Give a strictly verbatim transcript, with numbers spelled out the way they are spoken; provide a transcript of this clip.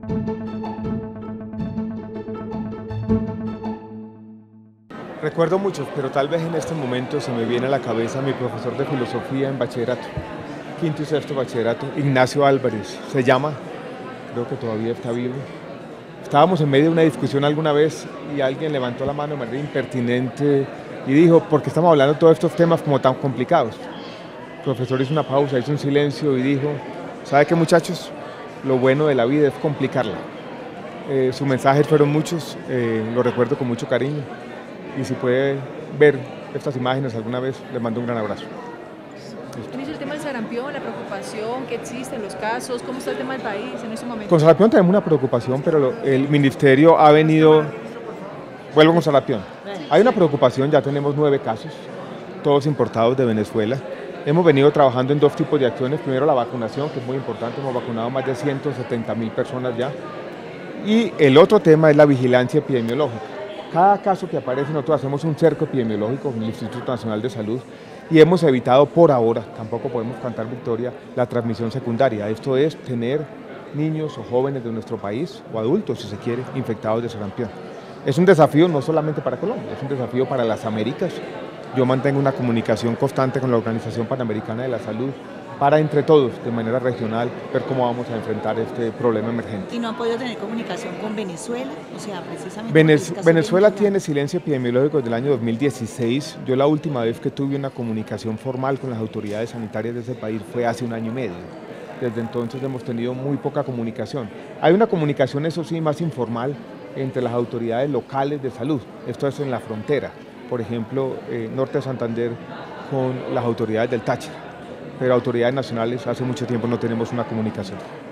Recuerdo muchos, pero tal vez en este momento se me viene a la cabeza mi profesor de filosofía en bachillerato, quinto y sexto bachillerato, Ignacio Álvarez, se llama, creo que todavía está vivo. Estábamos en medio de una discusión alguna vez y alguien levantó la mano de manera impertinente y dijo, ¿por qué estamos hablando de todos estos temas como tan complicados? El profesor hizo una pausa, hizo un silencio y dijo, ¿sabe qué, muchachos? Lo bueno de la vida es complicarla. Eh, sus mensajes fueron muchos, eh, lo recuerdo con mucho cariño. Y si puede ver estas imágenes alguna vez, les mando un gran abrazo. Inicio el tema del sarampión, la preocupación que existe en los casos, ¿cómo está el tema del país en este momento? Con sarampión tenemos una preocupación, pero lo, el ministerio ha venido, vuelvo con sarampión, hay una preocupación, ya tenemos nueve casos, todos importados de Venezuela. Hemos venido trabajando en dos tipos de acciones, primero la vacunación, que es muy importante, hemos vacunado más de ciento setenta mil personas ya, y el otro tema es la vigilancia epidemiológica. Cada caso que aparece, nosotros hacemos un cerco epidemiológico con el Instituto Nacional de Salud y hemos evitado por ahora, tampoco podemos cantar victoria, la transmisión secundaria. Esto es tener niños o jóvenes de nuestro país, o adultos si se quiere, infectados de sarampión. Es un desafío no solamente para Colombia, es un desafío para las Américas. Yo mantengo una comunicación constante con la Organización Panamericana de la Salud, para entre todos, de manera regional, ver cómo vamos a enfrentar este problema emergente. ¿Y no han podido tener comunicación con Venezuela? O sea, precisamente... Venez Venezuela tiene silencio epidemiológico desde el año dos mil dieciséis. Yo la última vez que tuve una comunicación formal con las autoridades sanitarias de ese país fue hace un año y medio. Desde entonces hemos tenido muy poca comunicación. Hay una comunicación, eso sí, más informal entre las autoridades locales de salud. Esto es en la frontera. Por ejemplo, eh, Norte de Santander con las autoridades del Táchira. Pero autoridades nacionales hace mucho tiempo no tenemos una comunicación.